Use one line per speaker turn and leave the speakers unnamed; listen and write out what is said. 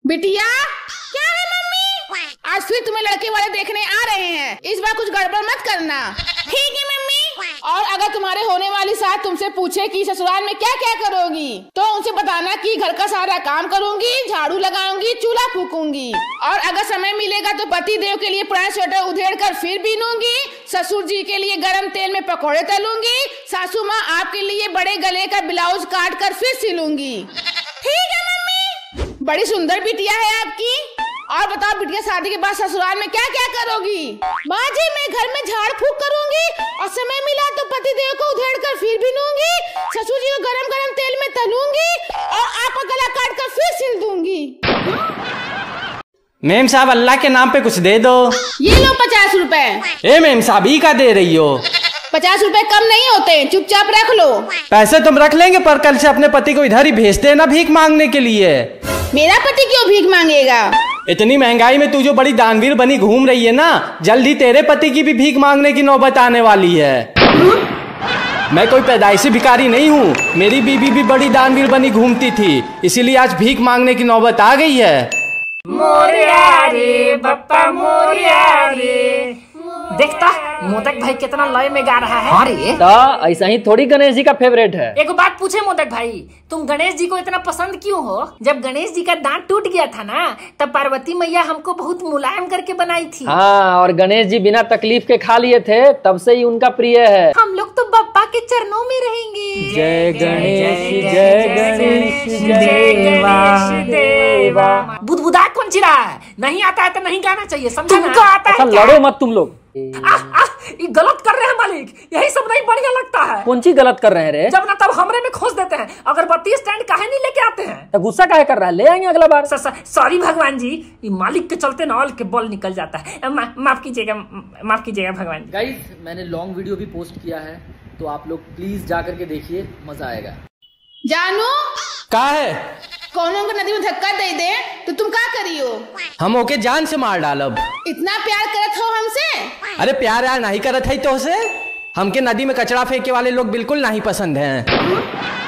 बिटिया क्या है मम्मी? आज फिर तुम्हें लड़के वाले देखने आ रहे हैं, इस बार कुछ गड़बड़ मत करना। ठीक है मम्मी। और अगर तुम्हारे होने वाली सास तुमसे पूछे कि ससुराल में क्या क्या करोगी, तो उनसे बताना कि घर का सारा काम करूंगी, झाड़ू लगाऊंगी, चूल्हा फूकूंगी। और अगर समय मिलेगा तो पति देव के लिए पुराना स्वेटर उधेड़ कर फिर बीनूंगी, ससुर जी के लिए गरम तेल में पकौड़े तलूंगी, सासू माँ आपके लिए बड़े गले का ब्लाउज काट कर फिर सिलूंगी। ठीक है मम्मी। बड़ी सुंदर बिटिया है आपकी। और बताओ बिटिया, शादी के बाद ससुराल में क्या क्या करोगी? माँ जी, मैं घर में झाड़ फूक करूंगी और समय मिला तो पति देव को उधेड़ कर फिर बीनूंगी, ससुर जी को गरम गरम तेल में तलूंगी और आपका गला काट कर फिर सिल दूंगी।
मेम साहब, अल्लाह के नाम पे कुछ दे दो।
ये लो 50 रुपए।
ए मेम साहब, ही का दे रही हो?
50 रुपए कम नहीं होते, चुपचाप रख लो।
पैसे तुम रख लेंगे, पर कल से अपने पति को इधर ही भेज देना भीख मांगने के लिए।
मेरा पति क्यों भीख मांगेगा?
इतनी महंगाई में तू जो बड़ी दानवीर बनी घूम रही है ना, जल्दी तेरे पति की भी भीख मांगने की नौबत आने वाली है। मैं कोई पैदाइशी भिखारी नहीं हूँ, मेरी बीबी भी बड़ी दानवीर बनी घूमती थी, इसीलिए आज भीख मांगने की नौबत आ गई है।
मोरिया रे बप्पा मोरिया रे। देखता मोदक भाई कितना लय में गा रहा है।
अरे तो ऐसा ही थोड़ी गणेश जी का फेवरेट है।
एक बात पूछे मोदक भाई, तुम गणेश जी को इतना पसंद क्यों हो? जब गणेश जी का दांत टूट गया था ना, तब पार्वती मैया हमको बहुत मुलायम करके बनाई थी।
हाँ, और गणेश जी बिना तकलीफ के खा लिए थे, तब से ही उनका प्रिय है।
हम लोग तो बप्पा के चरणों में रहेंगे।
जय गणेश जय गणेश जय गणेश देवा।
बुदबुदा कौन चिरा है? नहीं आता है तो नहीं गाना चाहिए, समझा? तुमको आता है?
लड़ो मत तुम लोग।
ये गलत कर रहे हैं मालिक, यही सब नहीं बढ़िया लगता है।
कौन सी गलत कर रहे हैं रे?
जब ना तब हमरे में खोस देते हैं, अगरबत्ती स्टैंड काहे नहीं लेके आते हैं?
तो गुस्सा काहे कर रहा है? ले आएंगे अगला बार।
सॉरी भगवान जी, ये मालिक के चलते नॉल के बॉल निकल जाता है। माफ कीजिएगा, माफ कीजिएगा भगवान जी।
गाइस, मैंने लॉन्ग वीडियो भी पोस्ट किया है, तो आप लोग प्लीज जा करके देखिए, मजा आएगा।
जानू
का है?
कौनों को नदी में धक्का दे दे तो तुम क्या करियो?
हम ओके जान से मार डालब।
इतना प्यार करत हो हमसे?
अरे प्यार यार नहीं करत है तो से, हमके नदी में कचरा फेंके वाले लोग बिल्कुल नहीं पसंद हैं।